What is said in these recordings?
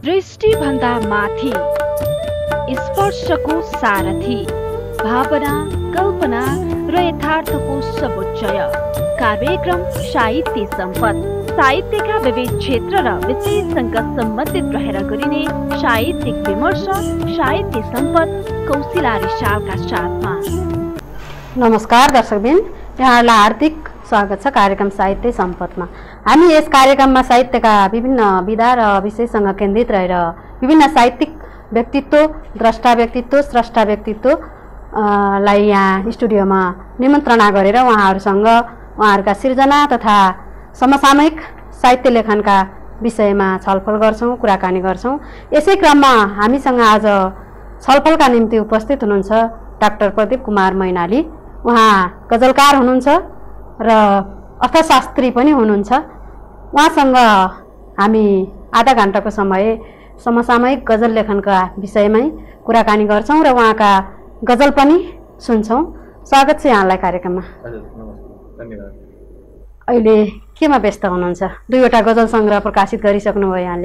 दृष्टिभन्दा माथि स्पर्शको सारथी, भावना, कल्पना र यथार्थको समुच्चय कार्यक्रम साहित्य सम्पद। साहित्यका विविध क्षेत्र र विषयसँग सम्बन्धित रहेर गरिने साहित्यिक विमर्श साहित्य सम्पद कौशिला रिसालका साथमा। नमस्कार दर्शकबिन, यहाँहरूलाई हार्दिक स्वागत छ कार्यक्रम साहित्य सम्पदमा। हामी यस कार्यक्रममा साहित्यका विभिन्न विधा र विषयसँग केन्द्रित रहेर विभिन्न साहित्यिक व्यक्तित्व, द्रष्टा व्यक्तित्व, स्रष्टा व्यक्तित्व लाई यहाँ स्टुडियोमा निमन्त्रणा गरेर उहाँहरूसँग उहाँहरूका सिर्जना तथा समसामयिक साहित्य लेखनका विषयमा छलफल गर्छौँ, कुराकानी गर्छौँ। यसै क्रममा हामीसँग आज छलफलका निम्ति उपस्थित हुनुहुन्छ डाक्टर प्रदीप कुमार मैनाली। उहाँ गजलकार हुनुहुन्छ र अर्थशास्त्री पनि हुनुहुन्छ। उहाँसँग हामी आधा घण्टाको समय समसामयिक गजल लेखनका विषयमै कुराकानी गर्छौँ र उहाँका गजल पनि सुन्छौँ। स्वागत छ यहाँलाई कार्यक्रममा। धन्यवाद। अहिले केमा व्यस्त हुनुहुन्छ? 2वटा गजल सङ्ग्रह प्रकाशित गरिसक्नुभयो यहाँले।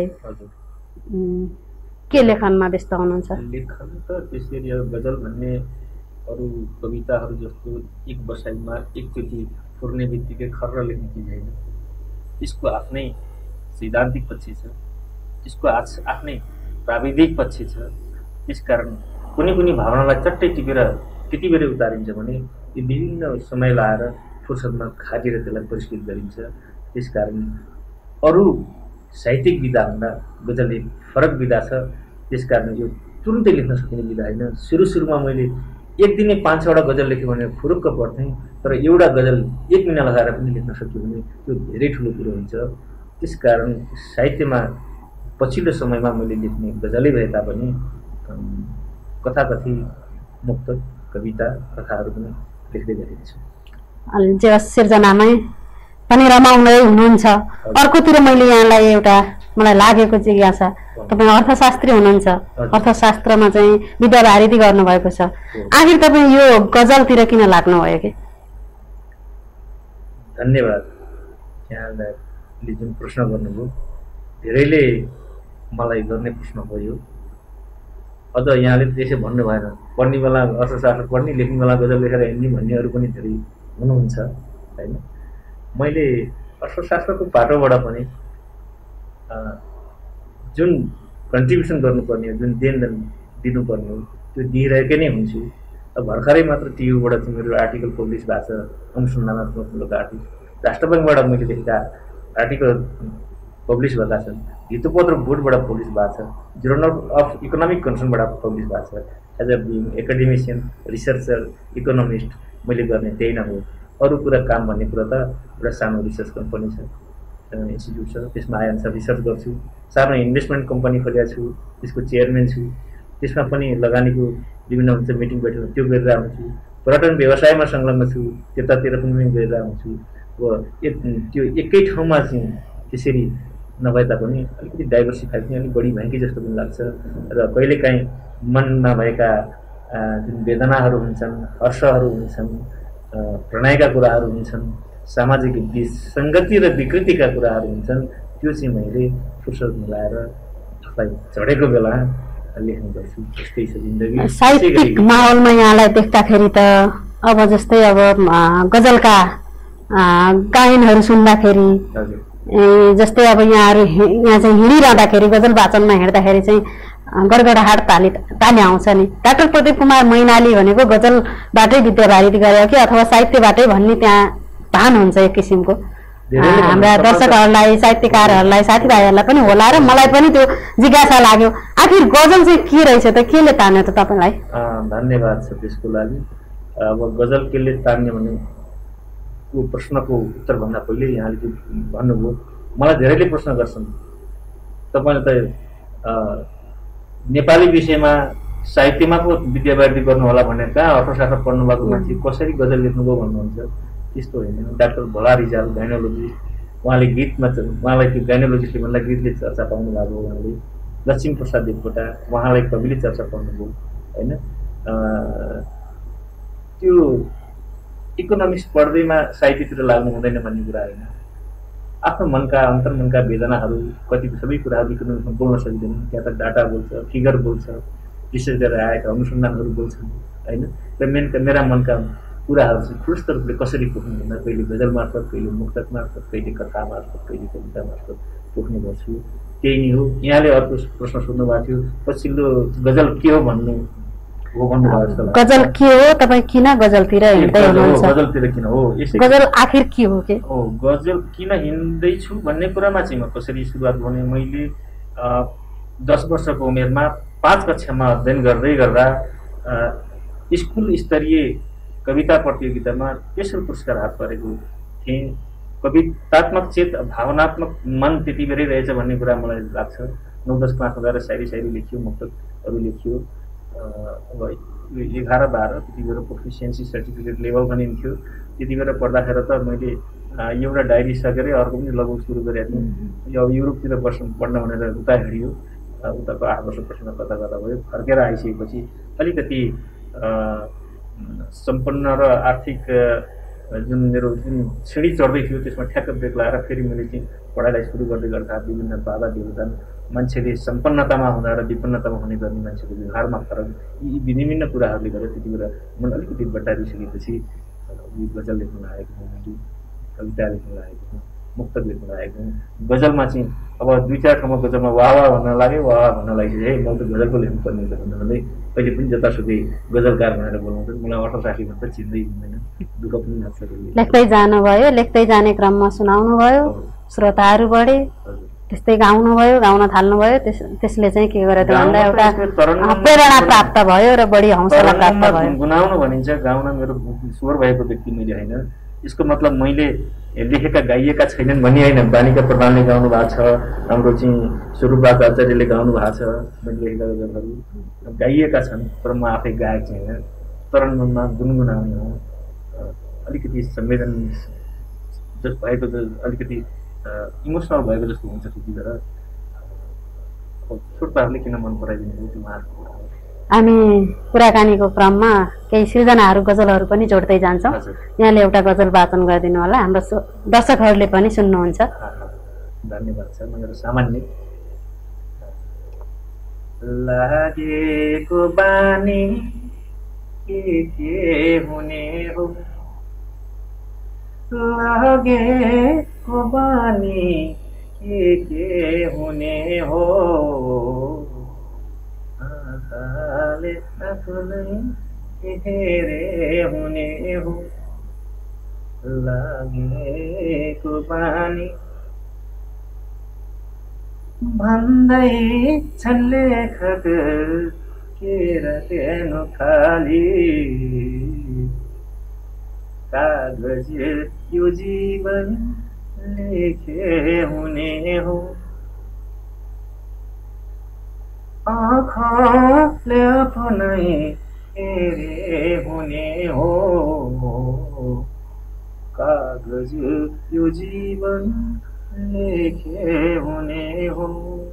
के लेखनमा व्यस्त हुनुहुन्छ? लेखन त त्यसरी गजल भन्ने अरू कविताहरू जस्तो एक बसाइमा एकचोटि फुर्ने बित्तिकै खर्र लेख्ने चिज होइन। यसको आफ्नै सैद्धान्तिक पक्ष छ, यसको आफ्नै प्राविधिक पक्ष छ। त्यसकारण कुनै कुनै भावनालाई चट्टै टिपेर त्यति बेरै उतारिन्छ भने यो विभिन्न समय लाएर फुर्सदमा खाटेर त्यसलाई परिष्कृत गरिन्छ। त्यसकारण अरू साहित्यिक विधाभन्दा गजल एक फरक विधा छ। त्यसकारण यो तुरुन्तै लेख्न सकिने विधा होइन। सुरुमा मैले एक दिनै 5-6वटा गजल लेख्यो भने फुरुक्क पढ्थेँ, तर एउटा गजल 1 महिना लगाएर पनि लेख्न सक्यो भने त्यो धेरै ठुलो कुरो हुन्छ। त्यसकारण साहित्यमा पछिल्लो समयमा मैले लेख्ने गजलै भए तापनि कथाकथी, मुक्तक, कविता, कथाहरू पनि लेख्दै गरेको छु। जे सिर्जनामै पनि रमाउनै हुनुहुन्छ। अर्कोतिर मैले यहाँलाई एउटा मलाई लागेको जिज्ञासा, तपाईँ अर्थशास्त्री हुनुहुन्छ, अर्थशास्त्रमा चाहिँ विद्यावारिधि गर्नुभएको छ। आखिर तपाईँ यो गजलतिर किन लाग्नुभयो कि? धन्यवाद। यहाँले जुन प्रश्न गर्नुभयो धेरैले मलाई गर्ने प्रश्न हो यो। अझ यहाँले त्यसै भन्नु भएन, पढ्ने बेला अर्थशास्त्र पढ्ने, लेख्ने बेला गजल लेखेर हिँड्ने भन्नेहरू पनि धेरै हुनुहुन्छ होइन। मैले अर्थशास्त्रको पाटोबाट पनि जुन कन्ट्रिब्युसन गर्नुपर्ने हो, जुन देनदान दिनुपर्ने हो, त्यो दिइरहेकै नै हुन्छु। अब भर्खरै मात्र टियुबाट चाहिँ मेरो आर्टिकल पब्लिस भएको छ, अनुसन्धानात्मक आर्टिकल। राष्ट्रबैङ्कबाट मैले लेखेका आर्टिकल पब्लिस भएका छन्। हितोपत्र बोर्डबाट पब्लिस भएको छ। जर्नल अफ इकोनोमिक कन्सर्नबाट पब्लिस भएको छ। As a being academician, researcher, economist मैले गर्ने त्यही नै हो। अरू कुरा काम भन्ने कुरा त एउटा सानो रिसर्च कम्पनी छ, इन्स्टिट्युट छ, त्यसमा आइएनएसआर रिसर्च गर्छु। सानो इन्भेस्टमेन्ट कम्पनी खोलेको छु, त्यसको चेयरम्यान छु। त्यसमा पनि लगानीको विभिन्न हुन्छ मिटिङ बैठक त्यो गरिरहेको हुन्छु। पर्यटन व्यवसायमा संलग्न छु, त्यतातिर पनि गरिरहेको हुन्छु। त्यो एकै ठाउँमा चाहिँ त्यसरी नभए तापनि अलिकति डाइभर्सिफाई पनि अलिक बढी भएकै जस्तो पनि लाग्छ। र कहिलेकाहीँ मनमा भएका जुन वेदनाहरू हुन्छन्, हर्षहरू हुन्छन्, प्रणयका कुराहरू हुन्छन्, सामाजिक विसङ्गति र विकृतिका कुराहरू हुन्छन्, त्यो चाहिँ मैले फुर्सद मिलाएर आफूलाई चढेको बेला लेख्ने गर्छु। त्यस्तै छ जिन्दगी। साहित्यिक माहौलमा यहाँलाई देख्दाखेरि त अब जस्तै अब गजलका गायनहरू सुन्दाखेरि जस्तै अब यहाँ चाहिँ हिँडिरहँदाखेरि गजल वाचनमा हिँड्दाखेरि चाहिँ गडगडाहाट ताली आउँछ नि। डाक्टर प्रदीप कुमार मैनाली भनेको गजलबाटै विद्यावारिधि गरे कि अथवा साहित्यबाटै भन्ने त्यहाँ भान हुन्छ एक किसिमको। हाम्रा दर्शकहरूलाई, साहित्यकारहरूलाई, साथीभाइहरूलाई पनि होला र मलाई पनि त्यो जिज्ञासा लाग्यो, आखिर गजल चाहिँ के रहेछ त, केले तान्यो त तपाईँलाई? धन्यवाद छ त्यसको लागि। अब गजल केले तान्यो भने को प्रश्नको उत्तरभन्दा पहिले यहाँले त्यो भन्नुभयो। मलाई धेरैले प्रश्न गर्छन्, तपाईँले त नेपाली विषयमा साहित्यमा पो विद्यावारिधि गर्नु होला भनेर कहाँ अर्थशास्त्र पढ्नु भएको मान्छे कसरी गजल लेख्नुभयो भन्नुहुन्छ। त्यस्तो होइन। डाक्टर भोला रिजाल गाइनोलोजिस्ट, उहाँले गीतमा उहाँलाई त्यो गाइनोलोजिस्टले भन्दा गीतले चर्चा पाउनु भएको। उहाँले लक्ष्मी प्रसाद देवकोटा, उहाँलाई कविले चर्चा पाउनुभयो होइन। त्यो इकोनोमिक्स पढ्दैमा साहित्यतिर लाग्नु हुँदैन भन्ने कुरा होइन। आफ्नो मनका अन्तर्मनका वेदनाहरू कति सबै कुराहरू लिखित रूपमा बोल्न सकिँदैन। त्यहाँ त डाटा बोल्छ, फिगर बोल्छ, विशेष गरेर आएका अनुसन्धानहरू बोल्छन् होइन। र मेरा मनका कुराहरू चाहिँ ठुस्त रूपले कसरी पोख्नु भन्दा कहिले गजल मार्फत, कहिले मुक्तक मार्फत, कहिले कथा मार्फत, कहिले कविता मार्फत पोख्ने गर्छु। त्यही नै हो। यहाँले अर्को प्रश्न सोध्नुभएको थियो, पछिल्लो गजल के हो भन्नु हो भन्नुभएको छ। गजल के हो, तपाईँ किन गजलतिर हिँड्दै हुनुहुन्छ? गजलतिर किन हो, गजल आखिर के हो के हो, गजल किन हिँड्दैछु भन्ने कुरामा चाहिँ म कसरी सुरुवात भने, मैले 10 वर्षको उमेरमा 5 कक्षामा अध्ययन गर्दै गर्दा स्कुल स्तरीय कविता प्रतियोगितामा तेस्रो पुरस्कार हात परेको थिएँ। कवितात्मक चेत भावनात्मक मन त्यति बेरै रहेछ भन्ने कुरा मलाई लाग्छ। 9-10 क्लासमा गएर शायरी लेखियो, मुक्तकहरू लेखियो। अब 11-12 त्यति बेला प्रोफिसियन्सी सर्टिफिकेट लेभल भनिन्थ्यो। त्यति बेला पढ्दाखेरि त मैले एउटा डायरी सकेरै अर्को पनि लगभग सुरु गरेको थिएँ। अब युरोपतिर पढ्न भनेर उता हिँडियो। उताको 8 वर्षपछि कता कता भयो। फर्केर आइसकेपछि अलिकति सम्पन्न र आर्थिक जुन मेरो सिँढी चढ्दै थियो त्यसमा ठ्याक्क ब्रेक लगाएर फेरि मैले चाहिँ पढाइलाई सुरु गर्दै गर्दा विभिन्न बाधा व्यवधान, मान्छेले सम्पन्नतामा हुँदा र विपन्नतामा हुने गर्ने मान्छेको व्यवहारमा फरक, यी विभिन्न कुराहरूले गर्दा त्यति बेला मन अलिकति बटारिसकेपछि गजल लेख्न लागेको हुँ, मैले कविता लेख्न लागेको हुँ, मुक्तक लेख्न लागेको हुँ। गजलमा चाहिँ अब 2-4 ठाउँमा गजलमा वाह भन्न लाग्यो, वाह भन्न लागेपछि है म त गजलको लेख्नुपर्ने भन्दै कहिले पनि जतासुकै गजलकार भनेर बोलाउँछ। मलाई अटोग्राफीमा त चिन्दै हुँदैन, दुःख पनि लाग्छ। लेख्दै जानुभयो, लेख्दै जाने क्रममा सुनाउनु भयो, श्रोताहरू बढे, त्यस्तै गाउनुभयो, गाउन थाल्नुभयो। त्यसले चाहिँ के गर्यो भन्दा एउटा प्रेरणा प्राप्त भयो र बढी हौसला प्राप्त भयो। गुनाउनु भनिन्छ, गाउन मेरो स्वर भएको व्यक्ति मैले होइन। यसको मतलब मैले लेखेका गाइएका छैनन् भन्ने होइन। बानिका प्रधानले गाउनु भएको छ, हाम्रो चाहिँ स्वरूपराज आचार्यले गाउनु भएको छ, मैले लेखेका गजलहरू गाइएका छन्, तर म आफै गायक छैन। तरनमा गुनगुनाउने हो, अलिकति संवेदन भएको, अलिकति इमोसनल भएको जस्तो हुन्छ त्यति बेला। श्रोताहरूले किन मन पराइदिनु हो त्यो उहाँहरूको। हामी कुराकानीको क्रममा केही सृजनाहरू गजलहरू पनि जोड्दै जान्छौँ। यहाँले एउटा गजल वाचन गरिदिनु होला, हाम्रो दर्शकहरूले पनि सुन्नुहुन्छ। धन्यवाद छ। मेरो सामान्य लागेको बानी के हुने हो, लागेको बानी के हुने हो, आँखाले आफूलाई हेरे हुने हो, लागेको बानी भन्दै छन् लेखक के रटेनु खाली, कागज यो जीवन लेखे हुने हो, आँखाले आफ्नै हेरे हुने हो, कागज यो जीवन लेखे हुने हो।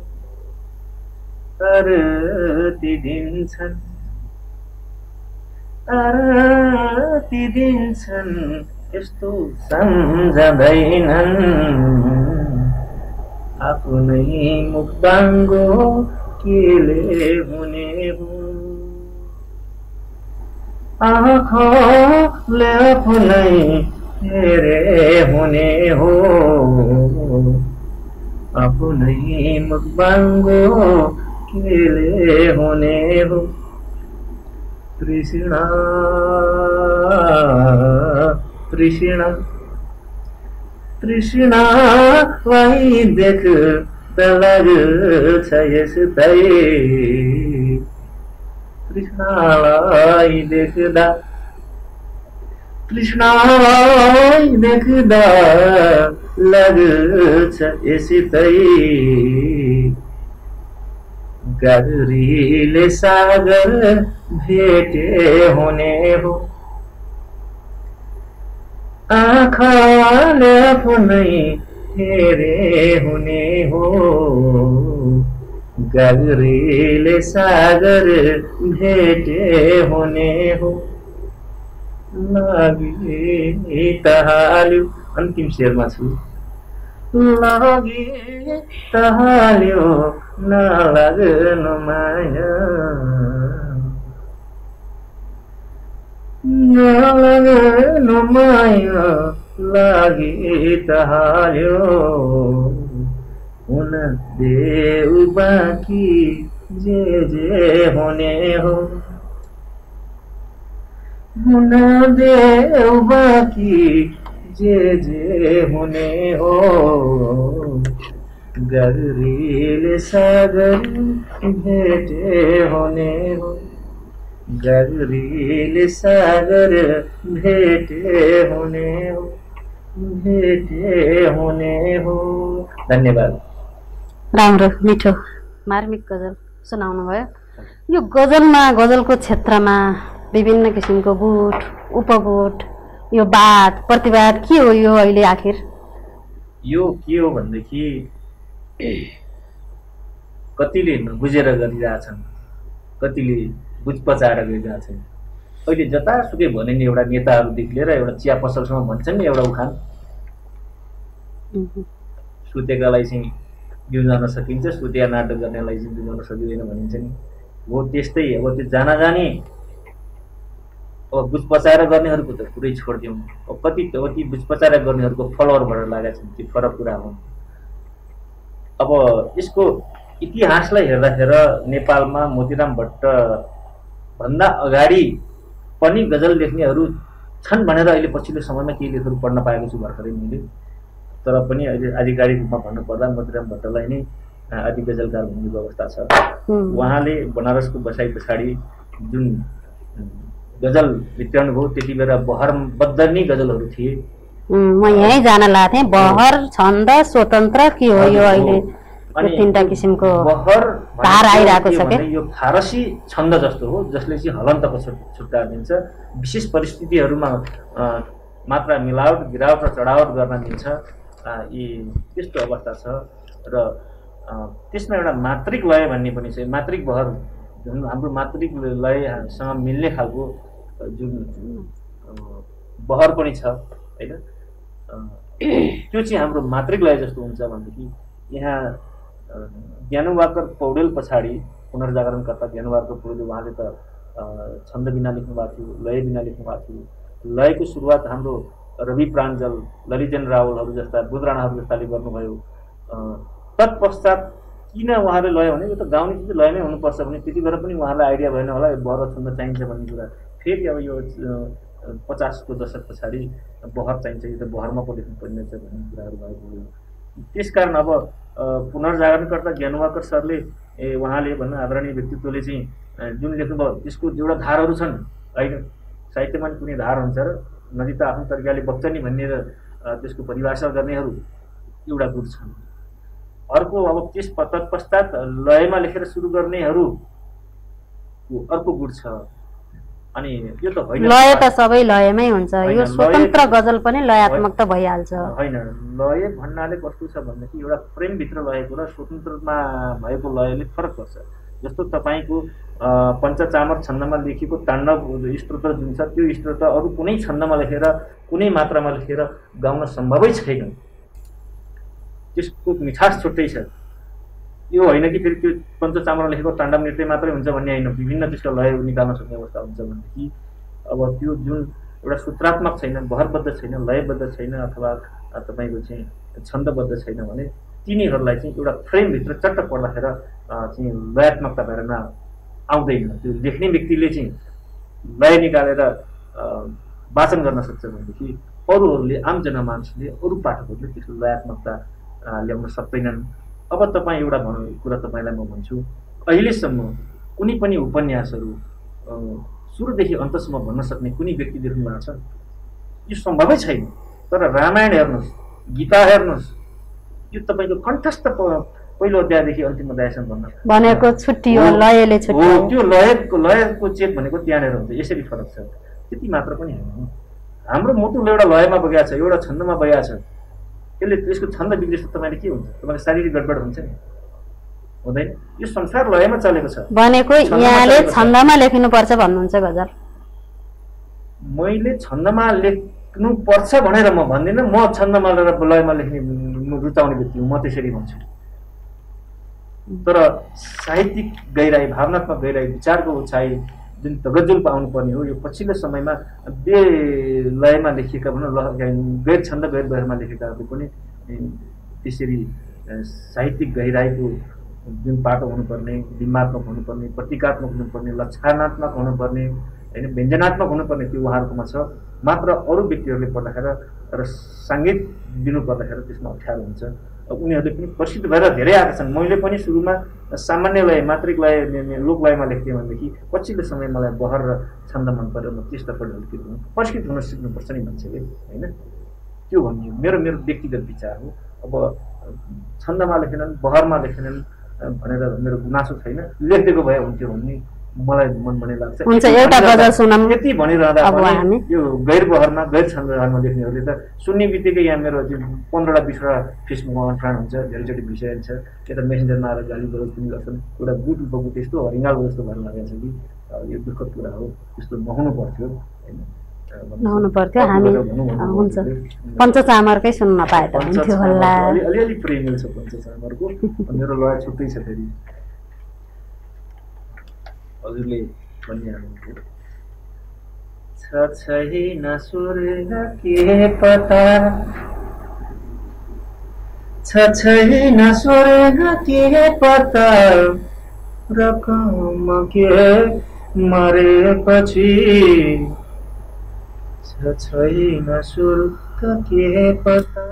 तर ती दिन छन्, ती दिन छन् यस्तो सम्झँदैनन्, आफ्नै मुख बाङ्गो केले हुने हो, आँखाले आफ्नै हेरे हुने हो, आफ्नै मुख बाङ्गो केले हुने हो। तृष्णा तृष्णा तृष्णा वही देख्दा लाग्छ यस्तै, तृष्णालाई देख्दा लाग्छ यस्तै, गगरीले सागर भेटे हुने हो, आँखाले आफ्नै हेरे हुने हो, गगरीले सागर भेटे हुने हो। लागि त हाल्यो, अन्तिम शेरमा छु, लागि तहाल्यो नलाग्नु माया नलाग्नु माया लागि तहाल्यो हुन देऊ बाँकी जे हुने हो हुन देऊ बाँकी जे हुने हो गगरीले सागर भेटे हुने हो गगरीले सागर भेटे हुने हो भेटे हुने हो। धन्यवाद। राम्रो मिठो मार्मिक गजल सुनाउनु भयो। यो गजलमा गजलको क्षेत्रमा विभिन्न किसिमको गुट उपगुट यो वाद प्रतिवाद के हो यो अहिले आखिर? यो के हो भनेदेखि कतिले बुझेर गरिरहेछन् कतिले बुझ पचाएर गरिरहेछन्। अहिले जतासुकै भने नि एउटा नेताहरूदेखि लिएर एउटा चिया पसलसम्म भन्छन् नि एउटा उखान सुतेकालाई चाहिँ बिउ जान सकिन्छ सुतिया नाटक गर्नेलाई चाहिँ बिउ जान सकिँदैन भनिन्छ नि हो त्यस्तै। अब त्यो जानी अब बुझ पचाएर गर्नेहरूको त पुरै छोडिदिउँ। अब कति बुझ पचाएर गर्नेहरूको फलोअरबाट लागेका छन् त्यो फरक कुरा हो। अब यसको इतिहासलाई हेर्दाखेरि नेपालमा मोतीराम भट्ट भन्दा अगाडि पनि गजल लेख्नेहरू छन् भनेर अहिले पछिल्लो समयमा केही लेखहरू पढ्न पाएको छु भर्खरै मैले। तर पनि अहिले आधिकारिक रूपमा भन्नुपर्दा मोतीराम भट्टलाई नै आदि गजलकार भन्ने व्यवस्था छ। उहाँले बनारसको बसाइ पछाडि जुन गजल वितरण भयो त्यति बेला बहरबद्ध नै गजलहरू थिए। म यही जान लाग्थे बहर छन्द स्वतन्त्र के हो यो अहिले तीनटा किसिमको बहर धार आइरहेको छ के यो फारसी छन्द जस्तो हो जसले चाहिँ हलन्तको छुट्टा दिन्छ। विशेष परिस्थितिहरूमा मात्रा मिलावट गिरावट र चढावट गर्न दिन्छ। यी त्यस्तो अवस्था छ र त्यसमा एउटा मात्रिक लय भन्ने पनि छ। मात्रिक बहर जुन हाम्रो मात्रिक लयसँग मिल्ने खालको जुन बहर पनि छ हैन त्यो चाहिँ हाम्रो मात्रिक लय जस्तो हुन्छ भनेदेखि यहाँ ज्ञानवाकर पौडेल पछाडि पुनर्जागरणकर्ता ज्ञानवाकर पौडेल उहाँले त छन्द बिना लेख्नु भएको थियो लय बिना लेख्नु भएको थियो। लयको सुरुवात हाम्रो रवि प्राञ्जल ललितेन रावलहरू जस्ता बुधराणाहरू जस्ताले गर्नुभयो। तत्पश्चात किन उहाँले लय भने यो त गाउने चिज लयमै हुनुपर्छ भने त्यति बेला पनि उहाँलाई आइडिया भएन होला बहर छन्द चाहिन्छ भन्ने कुरा। फेरि अब यो 50 को दशक पछाडि बहर चाहिन्छ यो त बहरमा पो लेख्नु पर्ने छ भन्ने कुराहरू भएको हो। त्यसकारण अब पुनर्जागरणकर्ता ज्ञानवाकर सरले उहाँले भन्नु आदरणीय व्यक्तित्वले चाहिँ जुन लेख्नुभयो त्यसको एउटा धारहरू छन् होइन। साहित्यमा पनि कुनै धार हुन्छ र नदी त आफ्नो तरिकाले बग्छ नि भन्ने त्यसको परिभाषा गर्नेहरू एउटा गुट छन्। अर्को अब त्यस तत्पश्चात लयमा लेखेर सुरु गर्नेहरू अर्को गुट छ। अनि यो त होइन लय त सबै लयमै हुन्छ यो स्वतन्त्र गजल पनि लयात्मक त भइहाल्छ होइन। लय भन्नाले कस्तो छ भनेदेखि एउटा प्रेमभित्र लयको र स्वतन्त्रमा भएको लयले फरक पर्छ। जस्तो तपाईँको पञ्चचामर छन्दमा लेखिएको ताण्डव स्तोत्र जुन छ त्यो स्तोत्र अरू कुनै छन्दमा लेखेर कुनै मात्रामा लेखेर गाउन सम्भवै छैन। त्यसको मिठास छुट्टै छ। यो होइन कि फेरि त्यो पञ्चचामरमा लेखेको ताण्डव नृत्य मात्रै हुन्छ भन्ने होइन। विभिन्न त्यसका लय निकाल्न सक्ने अवस्था हुन्छ भनेदेखि अब त्यो जुन एउटा सूत्रात्मक छैन बहरबद्ध छैन लयबद्ध छैन अथवा तपाईँको चाहिँ छन्दबद्ध छैन भने तिनीहरूलाई चाहिँ एउटा फ्रेमभित्र चट्ट पर्दाखेरि चाहिँ लयात्मकता भएर आउँदैन। त्यो लेख्ने व्यक्तिले चाहिँ लय निकालेर वाचन गर्न सक्छ भनेदेखि अरूहरूले आम जनमानसले अरू पाठकहरूले त्यसको लयात्मकता ल्याउन सक्दैनन्। अब तपाईँ एउटा कुरा तपाईँलाई म भन्छु अहिलेसम्म कुनै पनि उपन्यासहरू सुरुदेखि अन्तसम्म भन्न सक्ने कुनै व्यक्ति देख्नु भएको छ? यो सम्भवै छैन। तर रामायण हेर्नुहोस् गीता हेर्नुहोस् यो तपाईँको कण्ठस्थ पहिलो अध्यायदेखि अन्तिम अध्यायसम्म भन्न भनेको छुट्टियो लयले छुट्टियो त्यो लयको चेक भनेको त्यहाँनिर हुन्छ। यसरी फरक छ त्यति मात्र पनि होइन। हाम्रो मुटुले एउटा लयमा बगेको छ एउटा छन्दमा बगेको छ त्यसले त्यसको छन्द बिग्रेछ तपाईँले के हुन्छ? तपाईँको शारीरिक गडबड हुन्छ नि हुँदैन। यो संसार लयमा चलेको छ भनेको यहाँले छन्दमा लेख्नुपर्छ भन्नुहुन्छ गजल? मैले छन्दमा लेख्नुपर्छ भनेर म भन्दिनँ। म छन्दमा लयमा लेख्ने रुचाउने व्यक्ति हुँ, म त्यसरी भन्छु। तर साहित्यिक गहिराई, भावनात्मक गहिराई, विचारको उचाइ जुन तगजुल पाउनु पर्ने हो, यो पछिल्लो समयमा बेलयमा लेखिएका भनौँ गैर छन्द गैर बहरमा लेखेकाहरू पनि त्यसरी साहित्यिक गहिराईको जुन पाटो हुनुपर्ने, बिम्बात्मक हुनुपर्ने, प्रतीकात्मक हुनुपर्ने, लक्षणात्मक हुनुपर्ने, होइन व्यञ्जनात्मक हुनुपर्ने त्यो उहाँहरूकोमा छ। मात्र अरू व्यक्तिहरूले पढ्दाखेरि र सङ्गीत दिनु पर्दाखेरि त्यसमा अप्ठ्यारो हुन्छ। उनीहरूले पनि प्रसिद्ध भएर धेरै आएका छन्। मैले पनि सुरुमा सामान्य लय, मात्रिक लय, लोकलयमा लेख्थेँ भनेदेखि पछिल्लो समय मलाई बहर र छन्द मन पऱ्यो, म त्यसतर्फ ढल्कित हुँ। प्रशिक्षित हुन सिक्नुपर्छ नि मान्छेले, होइन त्यो भन्ने मेरो व्यक्तिगत विचार हो। अब छन्दमा लेखेनन्, बहरमा लेखेनन् भनेर मेरो गुनासो छैन, लेखिदिएको भए हुन्थ्यो भन्ने मलाई मन भने लाग्छ। हुन्छ, एउटा गजल सुनाऊँ। यति भनिरहँदा पनि यो गैर बहरमा गैर छन्दमा लेख्नेहरूले त सुन्ने बित्तिकै यहाँ मेरो 15वटा 20वटा फेसबुकमा अनफ्रेन्ड हुन्छ, धेरैचोटि भिसाइ छ, यता मेसेन्जरमा आएर गाली गलोज पनि गर्छन्। एउटा बुट उपबुट यस्तो हरिङ्गाल जस्तो भएर लागेको छ कि यो दुःखद कुरा हो, त्यस्तो नहुनु पर्थ्यो, होइन नहुनु पर्थ्यो। हामी हुन्छ पञ्चचामरकै सुन्न पाए त हुन्थ्यो होला। अलिअलि प्रेम छ पञ्चचामरको, मेरो लय छुट्टै छ। फेरि हजुरले भनिहाल्नुभयो छैन स्वर्ग के पता, छैन स्वर्ग के पता, रकम के मरेपछि, छैन स्वर्ग के पता,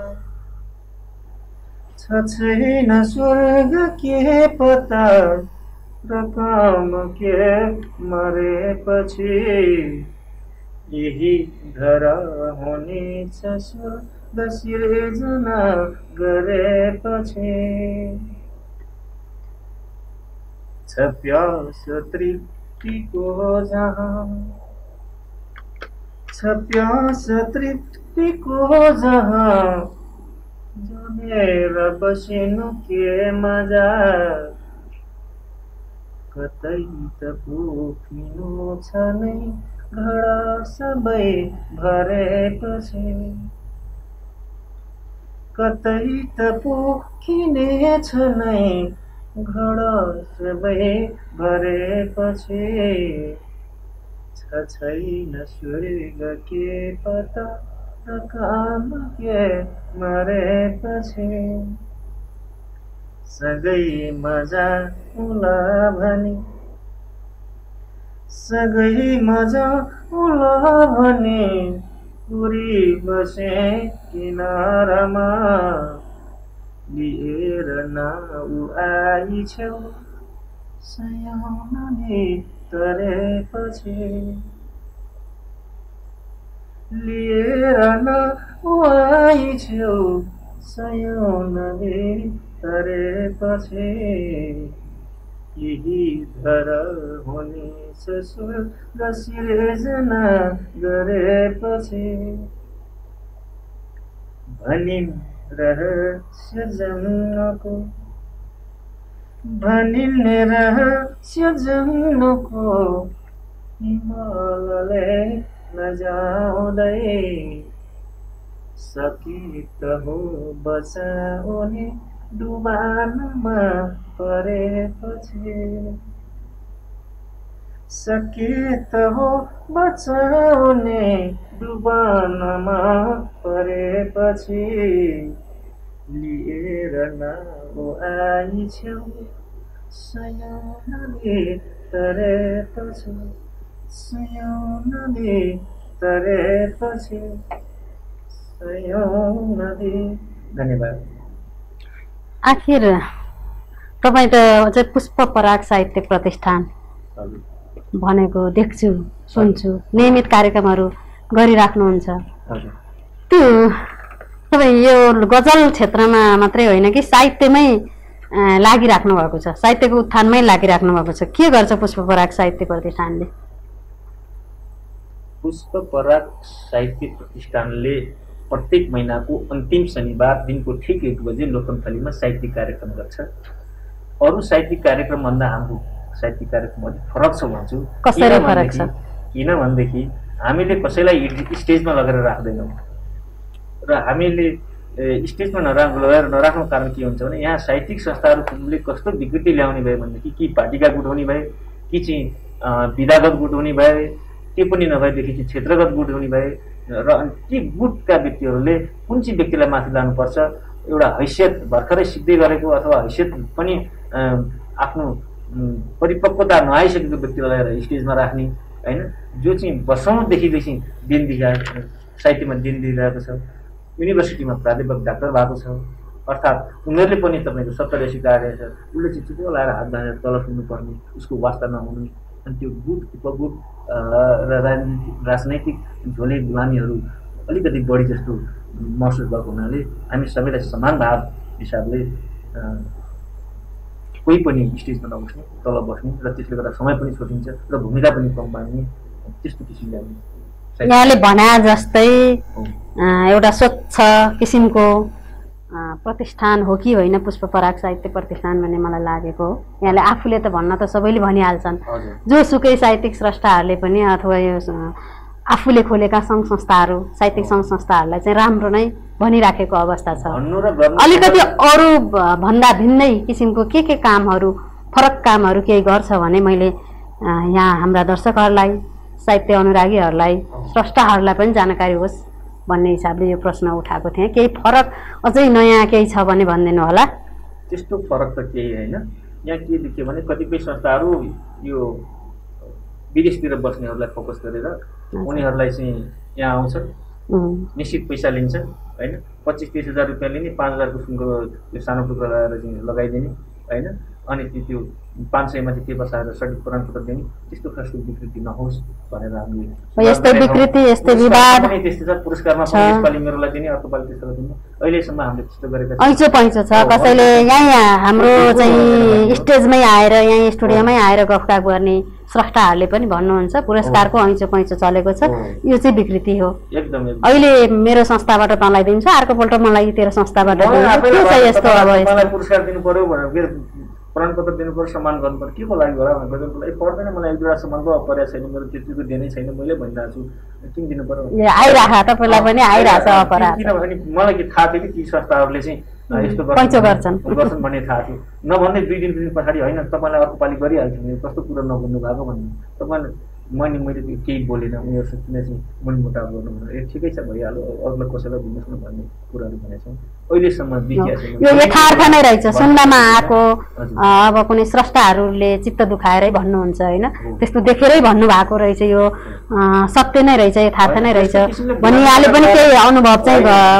छैन स्वर्ग के पता, रकम के मरेपछि, यही धरा हुनेछ स्वर्ग सिर्जना गरेपछि, छ प्यास तृप्तिको जहाँ, छ प्यास तृप्तिको जहाँ, जमेर बसिनु के मजा, कतै त पोखिनु छ नै घडा सबै भरेपछि, कतै त पोखिने छ नै घडा सबै भरेपछि, छैन स्वर्ग के पता, काम के मरेपछि, सगै मजा उला भनी, सगै मजा उला भनी, उरी बसे किनारामा, लिएर नाउ आई छेउ सयाउनाले तरेपछि, लिएर नाउ आई छेउ सयाउनाले तरेपछि, यही धरा हुनेछ स्वर्ग सिर्जना गरेपछि, भनिन् रहस्य जन्मको, भनिन् रहस्य जन्मको, हिमालले नजाउँदै, सकी त हो बचाउने डुबानमा परेपछि, सके त हो बचाउने डुबानमा परेपछि, लिएर नाउ आई छेउ सयाउनाले तरेपछि, सयाउनाले तरेपछि, सयाउनाले। धन्यवाद। आखिर तपाईँ त अझै पुष्प पराग साहित्य प्रतिष्ठान भनेको देख्छु, सुन्छु, नियमित कार्यक्रमहरू गरिराख्नुहुन्छ। त्यो तपाईँ यो गजल क्षेत्रमा मात्रै होइन कि साहित्यमै लागिराख्नु भएको छ, साहित्यको उत्थानमै लागिराख्नु भएको छ। के गर्छ पुष्प पराग साहित्य प्रतिष्ठानले? पुष्प पराग साहित्य प्रतिष्ठानले प्रत्येक महिनाको अन्तिम शनिबार दिनको ठिक 1 बजे लोकन्थलीमा साहित्यिक कार्यक्रम गर्छ। अरू साहित्यिक कार्यक्रमभन्दा हाम्रो साहित्यिक कार्यक्रम अलिक फरक छ भन्छु। कसरी फरक छ? किनभनेदेखि हामीले कसैलाई स्टेजमा लगेर राख्दैनौँ र हामीले स्टेजमा नराख्नु कारण के हुन्छ भने यहाँ साहित्यिक संस्थाहरूले कस्तो विकृति ल्याउने भए भनेदेखि कि पार्टीका गुट हुने भए कि चाहिँ विधागत गुट हुने भए त्यो पनि नभएदेखि चाहिँ क्षेत्रगत गुट हुने भए र ती गुटका व्यक्तिहरूले कुन चाहिँ व्यक्तिलाई माथि लानुपर्छ एउटा हैसियत भर्खरै सिक्दै गरेको अथवा हैसियत पनि आफ्नो परिपक्वता नआइसकेको व्यक्तिलाई स्टेजमा राख्ने होइन जो चाहिँ वर्षौँदेखि दिन दिइरहेको साहित्यमा दिन दिइरहेको छ युनिभर्सिटीमा प्राध्यापक डाक्टर भएको छ अर्थात् उनीहरूले पनि तपाईँको 70 80 कार्य छ उसले चाहिँ चुप्पो लगाएर हात बाँधेर तल सुन्नुपर्ने उसको वास्ता नहुने अनि त्यो गुट उपगुट र राजनैतिक झोले गुलामीहरू अलिकति बढी जस्तो महसुस भएको हुनाले हामी सबैलाई समान भाव हिसाबले कोही पनि स्टेजमा नबस्ने तल बस्ने र त्यसले गर्दा समय पनि छोटिन्छ र भूमिका पनि कम बाँड्ने त्यस्तो किसिमले हामी यहाँले भने जस्तै एउटा स्वच्छ किसिमको प्रतिष्ठान हो कि होइन पुष्प पराग साहित्य प्रतिष्ठान भन्ने मलाई लागेको हो। यहाँले आफूले त भन्न त सबैले भनिहाल्छन्, जोसुकै साहित्यिक स्रष्टाहरूले पनि अथवा यो आफूले खोलेका सङ्घ संस्थाहरू साहित्यिक सङ्घ संस्थाहरूलाई चाहिँ राम्रो नै भनिराखेको अवस्था छ। अलिकति अरू भन्दा भिन्नै किसिमको के कामहरू फरक कामहरू केही गर्छ भने मैले यहाँ हाम्रा दर्शकहरूलाई साहित्य अनुरागीहरूलाई स्रष्टाहरूलाई पनि जानकारी होस् भन्ने हिसाबले यो प्रश्न उठाएको थिएँ। केही फरक अझै नयाँ केही छ भने भनिदिनु होला। त्यस्तो फरक त केही होइन। यहाँ के देखियो भने कतिपय संस्थाहरू यो विदेशतिर बस्नेहरूलाई फोकस गरेर उनीहरूलाई चाहिँ यहाँ आउँछन्, निश्चित पैसा लिन्छन् होइन, 25-30 हजार रुपियाँ लिने, 5,000 को सुनको त्यो सानो टुक्रा लगाएर चाहिँ लगाइदिने होइन, अनि त्यो 500 मा चाहिँ के बसाएर सठिक प्रमाणपत्र दिने। त्यस्तो खासको विकृति नहोस् भनेर हामीले यस्तै विकृति यस्तै विवाद त्यस्तो छ। पुरस्कारमा पनि यसपालि मेरोलाई दिने, अर्को पालि त्यसलाई दिने, अहिलेसम्म हामीले त्यस्तो गरेका छौँ। ऐचो पैचो छ। कसैले यहाँ हाम्रो चाहिँ स्टेजमै आएर यहाँ स्टुडियोमै आएर गफका गर्ने स्रष्टाहरूले पनि भन्नुहुन्छ पुरस्कारको ऐचो पैचो चलेको छ, यो चाहिँ विकृति हो। एकदम अहिले मेरो संस्थाबाट तँलाई दिन्छ, अर्कोपल्ट मलाई तेरो संस्थाबाट दिन्छ, के छ यस्तो? अब मलाई पुरस्कार दिनु पर्यो भनेर प्रमाणपत्र दिनु पर्यो, सम्मान गर्नु पर्यो, के को लागि होला भनेर मलाई पर्दैन, मलाई एक दुईवटा सम्मान पो पर्या छैन, मेरो त्यतिको दिनै छैन, मैले भनिरहेको छु, किन दिनु पर्यो? आइराख तपाईँलाई पनि आइरहेछ अपराध। किनभने मलाई के थाहा थियो कि ती संस्थाहरूले चाहिँ यस्तो गर्छन् भन्ने थाहा थियो। नभन्दै 2 दिन पछाडि होइन तपाईँलाई अर्को पालि गरिहाल्छु नि, कस्तो कुरा नबुझ्नु भएको भन्ने तपाईँले मैले केही बोलेन, उनीहरूसँग किन चाहिँ मनमुटाव गर्नु भनेर ठिकै छ भइहाल्यो, अरूलाई कसैलाई दिनुहोस् न भन्ने कुराहरू भनेछौँ। अहिलेसम्म देखिएको यो यथार्थ नै रहेछ। सुन्नमा आएको अब कुनै स्रष्टाहरूले चित्त दुखाएरै भन्नुहुन्छ होइन, त्यस्तो देखेरै भन्नुभएको रहेछ, यो सत्य नै रहेछ, यथार्थ नै रहेछ भने यहाँले पनि केही अनुभव चाहिँ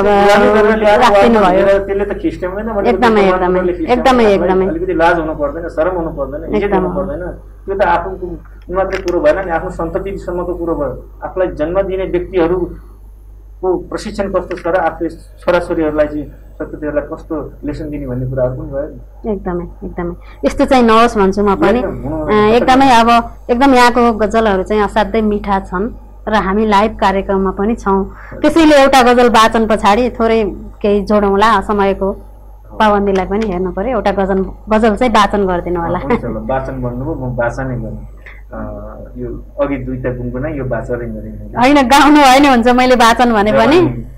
राख्दिनु भयो। त्यसले त खिस्ट्याउँदैन, एकदमै एकदमै एकदमै एकदमै अलिकति लाज हुनु पर्दैन, शरम हुनु पर्दैन, इज्जत हुनु पर्दैन। त्यो त आफूको मात्रै कुरो भएन नि, आफ्नो सन्ततिसम्मको कुरो भयो। आफूलाई जन्म दिने व्यक्तिहरूको प्रशिक्षण कस्तो छ र आफूले छोराछोरीहरूलाई चाहिँ सन्ततिहरूलाई कस्तो लेसन दिने भन्ने कुराहरू पनि भयो। एकदमै एकदमै यस्तो चाहिँ नहोस् भन्छु म पनि। एकदमै अब एकदम यहाँको गजलहरू चाहिँ असाध्यै मिठा छन् र हामी लाइभ कार्यक्रममा पनि छौँ, त्यसैले एउटा गजल वाचन पछाडि थोरै केही जोडौँला, समयको पाबन्दीलाई पनि हेर्नु पर्यो। एउटा गजल चाहिँ वाचन गरिदिनु होला। वाचन भन्नुभयो, म वाचनै गर्ने। यो अघि 2टा गुनगुना, यो वाचनै गर्ने होइन, गाउनु होइन हुन्छ, मैले वाचन भने पनि।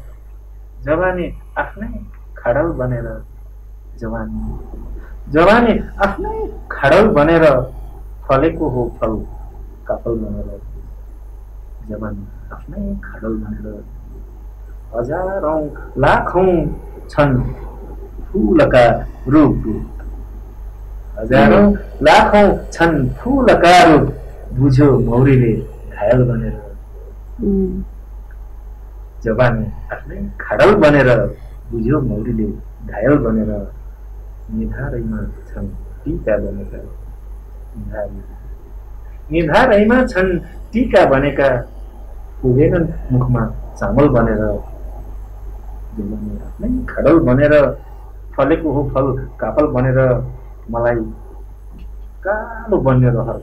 जवानी आफ्नै खडल बनेर, जवानी आफ्नै खडल बनेर फलेको हो फल काफल बनेर, जवानी आफ्नै खडल बनेर हजारौं लाखौं छन् फूलका रूप, हजारौं लाखौं छन् फूलका रूप, बुझ्यो मौरीले घायल बनेर, जवानी आफ्नै खडल बनेर, बुझ्यो मौरीले घायल बनेर, निधारैमा छन् टीका बनेका, निधारैमा छन् टीका बनेका, पुगेनन् मुखमा चामल बनेर, जवानी आफ्नै खडल बनेर फलेको हो फल काफल बनेर, मलाई कालो बन्ने रहर,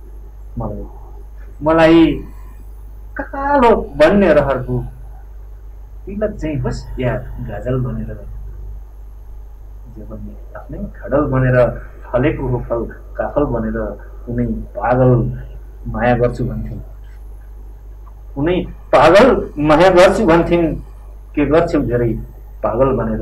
मलाई कालो बन्ने रहरको तिलक चाहिँ होस् या गाजल बनेर, जवानी आफ्नै खडल बनेर फलेको हो फल काफल बनेर, कुनै पागल माया गर्छु भन्थिन्, कुनै पागल माया गर्छु भन्थिन्, के गर्छौ धेरै पागल बनेर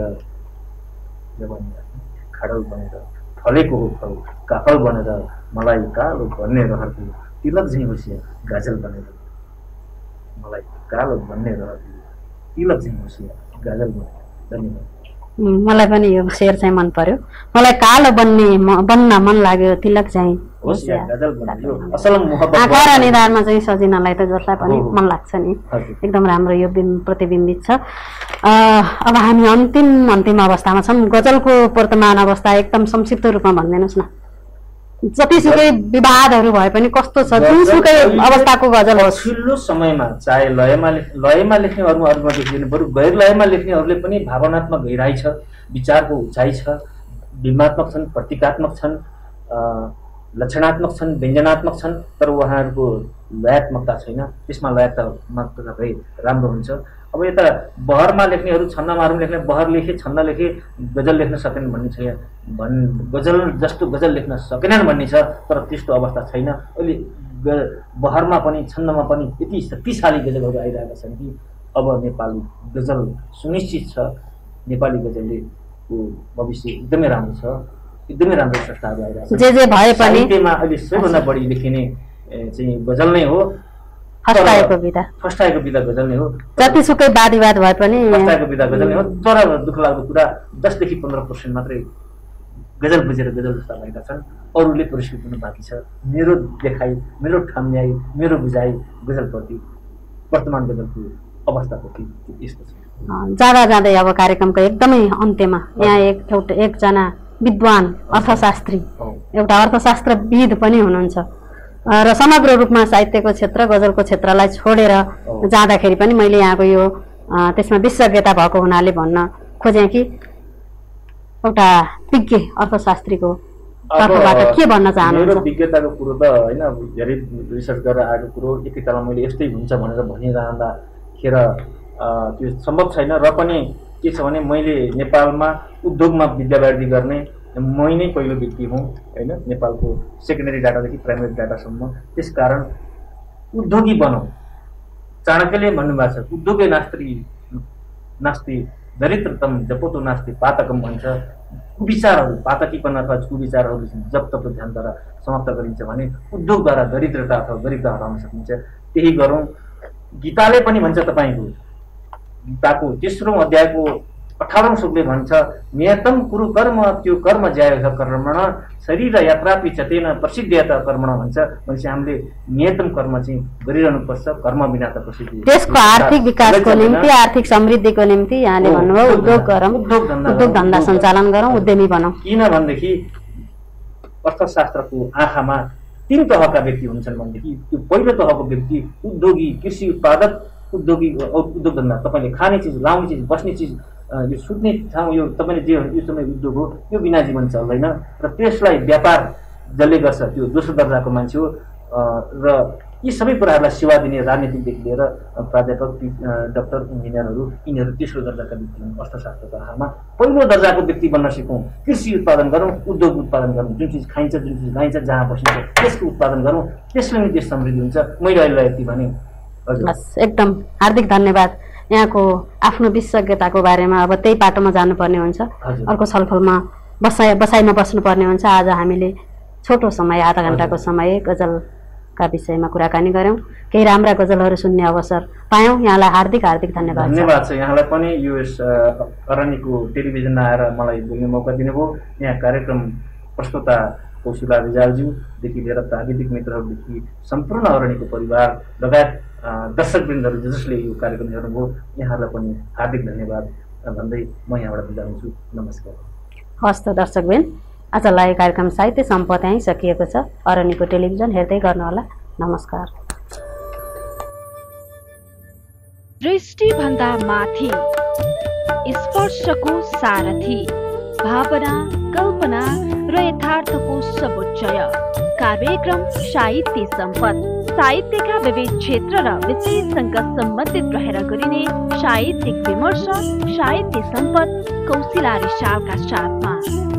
खाडल बनेर फलेको हो फल काफल बनेर मलाई कालो भन्ने रहरको तिलक झैँ होसिया गाजल बनेर मलाई कालो भन्ने रहरको तिलक झैँ होसिया गाजल बनेर। धन्यवाद। मलाई पनि यो शेर चाहिँ मन पर्यो। मलाई कालो बन्न मन लाग्यो तिलक चाहिँ आँखा र निधारमा चाहिँ सजिनलाई त जसलाई पनि मन लाग्छ नि। एकदम राम्रो यो प्रतिबिम्बित छ। अब हामी अन्तिम अवस्थामा छौँ। गजलको वर्तमान अवस्था एकदम संक्षिप्त रूपमा भनिदिनुहोस् न। जतिसुकै विवादहरू भए पनि कस्तो छ, जुनसुकै अवस्थाको गजल होस्, पछिल्लो समयमा चाहे लयमा लेख्नेहरूमा देखिने बरु गैर लयमा लेख्नेहरूले पनि भावनात्मक गहिराई छ, विचारको उचाइ छ, बिम्बात्मक छन्, प्रतीकात्मक छन्, लक्षणात्मक छन्, व्यञ्जनात्मक छन्, तर उहाँहरूको लयात्मकता छैन। त्यसमा लयात्मकता भए राम्रो हुन्छ। अब यता बहरमा लेख्नेहरू छन्दमाहरू लेख्ने, बहर लेखे छन्द लेखे गजल लेख्न सकेन भन्ने छ, गजल जस्तो गजल लेख्न सकेनन् भन्ने छ। तर त्यस्तो अवस्था छैन। अहिले बहरमा पनि छन्दमा पनि यति शक्तिशाली गजलहरू आइरहेका छन् कि अब नेपाली गजल सुनिश्चित छ। नेपाली गजलले भविष्य एकदमै राम्रो छ, एकदमै राम्रो संस्थाहरू आइरहेका छन्। जे भए पनि साहित्यमा अहिले सबैभन्दा बढी लेखिने चाहिँ गजल नै हो। फस्टाएको विधा गजल नै हो। जतिसुकै वादविवाद भए पनि फस्टाएको विधा गजल नै हो। तर दुःख लाग्दो कुरा 10-15% मात्रै गजल बुझेर गजल जस्ता भएका छन्। अरूले पुरस्कृत हुनु बाँकी छ। मेरो देखाइ, मेरो ठाम्याइ, मेरो बुझाइ गजलप्रति, वर्तमान गजलको अवस्थाप्रति यस्तो छ। जाँदै अब कार्यक्रमको एकदमै अन्त्यमा यहाँ एकजना विद्वान अर्थशास्त्री, एउटा अर्थशास्त्रविद पनि हुनुहुन्छ र समग्र रूपमा साहित्यको क्षेत्र, गजलको क्षेत्रलाई छोडेर जाँदाखेरि पनि मैले यहाँको यो त्यसमा विशेषज्ञता भएको हुनाले भन्न खोजेँ कि एउटा विज्ञ अर्थशास्त्रीको तर्फबाट के भन्न चाहनुहुन्छ? मेरो विज्ञताको कुरो त होइन, धेरै रिसर्च गरेर आएको कुरो एकैतालमा मैले यस्तै हुन्छ भनेर भनिरहँदाखेरि त्यो सम्भव छैन। र पनि के छ भने मैले नेपालमा उद्योगमा विद्यावारिधि गर्ने मै नै पहिलो व्यक्ति हुँ होइन, नेपालको सेकेन्डरी डाटादेखि प्राइमेरी डाटासम्म। त्यसकारण उद्योगी बनाऊ। चाणक्यले भन्नुभएको छ, उद्योगै नास्ति दरिद्रतम जपतो नास्ति पातकम भन्छ। कुविचारहरू, पातकीपन अथवा कुविचारहरू जप तप ध्यानद्वारा समाप्त गरिन्छ भने उद्योगद्वारा दरिद्रता अथवा गरिबता हटाउन सकिन्छ। त्यही गरौँ। गीताले पनि भन्छ, तपाईँको गीताको 3औं अध्यायको 18औं श्लोकले भन्छ, नियतम कुरु कर्म त्यो कर्म ज्यायो कर्मण शरीर यात्रा पिचतेन प्रसिद्ध्यता कर्मण भन्छ। भनेपछि हामीले नियतम कर्म चाहिँ गरिरहनुपर्छ। कर्म बिना त प्रसिद्धि। देशको आर्थिक विकासको निम्ति, आर्थिक समृद्धिको निम्ति यहाँले भन्नुभयो उद्योग गरौँ, उद्योग धन्दा सञ्चालन गरौँ, उद्यमी बनाऊ। किनभनेदेखि अर्थशास्त्रको आँखामा 3 तहका व्यक्ति हुन्छन् भनेदेखि त्यो पहिलो तहको व्यक्ति उद्योगी, कृषि उत्पादक उद्योगी, उद्योग धन्दा तपाईँले खाने चिज, लाउने चिज, बस्ने चिज, यो सुत्ने ठाउँ, यो तपाईँले जे यो समय उद्योग हो, यो बिना जीवन चल्दैन। र त्यसलाई व्यापार जसले गर्छ त्यो दोस्रो दर्जाको मान्छे हो। र यी सबै कुराहरूलाई सेवा दिने राजनीतिकदेखि लिएर प्राध्यापक, डाक्टर, इन्जिनियरहरू, यिनीहरू तेस्रो दर्जाका व्यक्ति हुन् अर्थशास्त्रको आधारमा। पहिलो दर्जाको व्यक्ति बन्न सिकौँ। कृषि उत्पादन गरौँ, उद्योग उत्पादन गरौँ, जुन चिज खाइन्छ, जुन चिज लाइन्छ, जहाँ बसिन्छ त्यसको उत्पादन गरौँ। त्यसले नै देश समृद्धि हुन्छ। मैले अहिले यति भने। बस एकदम हार्दिक धन्यवाद। यहाँको आफ्नो विशेषज्ञताको बारेमा अब त्यही पाटोमा जानुपर्ने हुन्छ। अर्को छलफलमा बसाइमा बस्नुपर्ने हुन्छ। आज हामीले छोटो समय, आधा घण्टाको समय गजलका विषयमा कुराकानी गऱ्यौँ। केही राम्रा गजलहरू सुन्ने अवसर पायौँ। यहाँलाई हार्दिक धन्यवाद। धन्यवाद छ यहाँलाई पनि। यो अरण्यको टेलिभिजनमा आएर मलाई बोल्ने मौका दिनुभयो। यहाँ कार्यक्रम प्रस्तुता कौशिला रिजालज्यूदेखि लिएर प्राविधिक मित्रहरूदेखि सम्पूर्ण अरण्यको परिवार लगायत दर्शकवृन्दहरू जसले यो कार्यक्रम हेर्नुभयो, यहाँहरूलाई पनि हार्दिक धन्यवाद भन्दै म यहाँबाट बिदा हुन्छु। नमस्कार। हस्त दर्शकवृन्द, आजलाई कार्यक्रम साहित्य सम्पद यहीँ सकिएको छ। अरण्यको टेलिभिजन हेर्दै गर्नुहोला। नमस्कार। दृष्टिभन्दा माथि, स्पर्शको सारथी, भावना, कल्पना र यथार्थको समुच्चय, कार्यक्रम साहित्य सम्पद। साहित्यका विविध क्षेत्र र विषयसँग सम्बन्धित रहेर गरिने साहित्यिक विमर्श, साहित्य सम्पद कौशिला रिजालका साथमा।